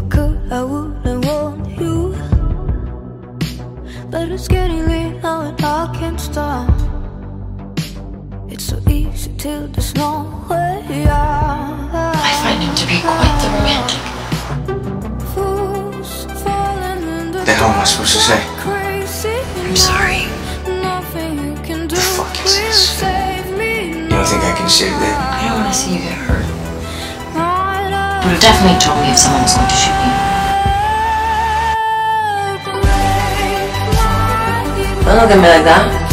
could, I wouldn't want you. But it's getting late now and I can't stop. It's so easy till there's no way out. I find him to be quite the romantic. What the hell am I supposed to say? I'm sorry. What the fuck is this? You don't think I can save that? I don't want to see you get hurt. Would have definitely told me if someone was going to shoot you. Don't look at me like that.